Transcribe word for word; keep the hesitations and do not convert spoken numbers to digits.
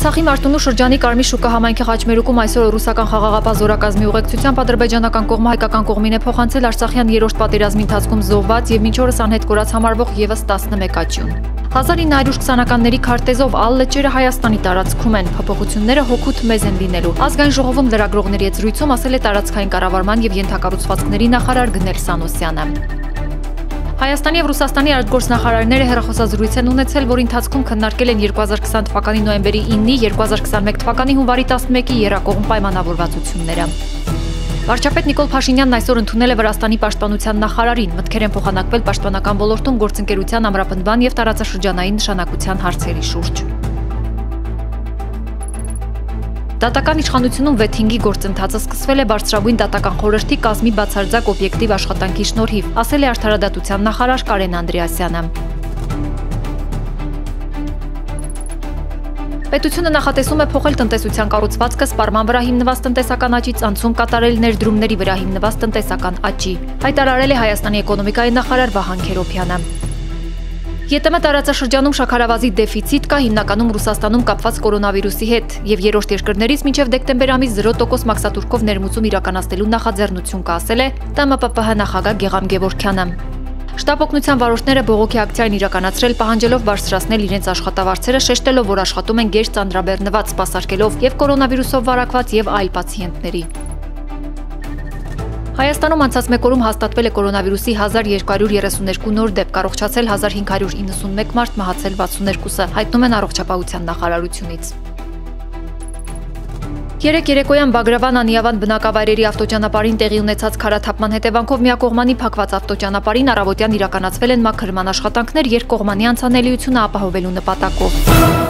Արցախի Մարտունու շրջանի Կարմիր շուկա համայնքի խաչմերուկում այսօր ռուսական խաղաղապահ զորակազմի ուղեկցությամբ ադրբեջանական կողմը հայկական կողմին է փոխանցել Արցախյան երրորդ պատերազմի ընթացքում զոհված եւ մինչ օրս անհետ կորած համարվող եւս տասնմեկ աճյուն։ հազար ինը հարյուր քսանականների քարտեզով ալ լճերը Հայաստանի տարածքում են, փոփոխությունները հօգուտ մեզ են լինելու։ Ազգային ժողովում լրագրողների հետ զրույցում ասել է տարածքային կառավարման եւ ենթակառուցվածքների նախարար Գնել Սանոսյանը։ Հայաստանի եւ Ռուսաստանի արտգործնախարարները հեռախոսազրույց են ունեցել, որի ընթացքում քննարկել են երկու հազար քսան թվականի նոյեմբերի ինը, երկու հազար քսանմեկ թվականի հունվարի տասնմեկի եռակողմ պայմանավորվածությունները։ Վարչապետ Նիկոլ Փաշինյանն այսօր ընդունել է Վրաստանի պաշտպանության նախարարին, մտքեր են փոխանակվել պաշտպանական ոլորտում գործընկերության ամրապնդման եւ տարածաշրջանային նշանակության հարցերի շուրջ։ Դատական իշխանությունում վեթինգի գործընթացը սկսվել է բարձրագույն դատական խորհրդի կազմի բացարձակ օբյեկտիվ աշխատանքի շնորհիվ, ասել է արդարադատության նախարար Կարեն Անդրեասյանը։ Պետությունը նախատեսում է փոխել տնտեսության կառուցվածքը սպառման վրա հիմնված տնտեսական աճից անցում կատարել ներդրումների վրա հիմնված տնտեսական աճի, հայտարարել է Հայաստանի էկոնոմիկայի նախարար Վահան Քերոբյանը։ ԵՏՄ տարածաշրջանում շաքարավազի դեֆիցիտ կա հիմնականում Ռուսաստանում կապված կորոնավիրուսի հետ եւ երրորդ երկրներից մինչեւ դեկտեմբեր ամիս զիրո տոկոս մաքսատուրքով ներմուծում իրականացնելու նախաձեռնություն կա, ասել է ՏՄՊՊՀ նախագահ Գեգամ Գևորգյանը։ Շտապ օգնության վարորդները բողոքի ակցիա են իրականացրել, պահանջելով բարձրացնել իրենց աշխատավարձերը, շեշտելով, որ աշխատում են գերց ծանրաբեռնված, սպասարկելով եւ կորոնավիրուսով վարակված եւ այլ պացիենտների։ Հայաստանում անցած մեկ օրում հաստատվել է կորոնավիրուսի հազար երկու հարյուր երեսուններկու նոր դեպք, առողջացել հազար հինգ հարյուր իննսունմեկ մարդ, մահացել վաթսուններկուսը, հայտնում են առողջապահության նախարարությունից։ Երեկ երեկոյան Բագրավան-Անիավան բնակավայրերի ավտոճանապարհին տեղի ունեցած քարաթափման հետևանքով միակողմանի փակված ավտոճանապարհին առավոտյան իրականացվել են մաքրման աշխատանքներ երկկողմանի անցանելիությունը ապահովելու նպատակով։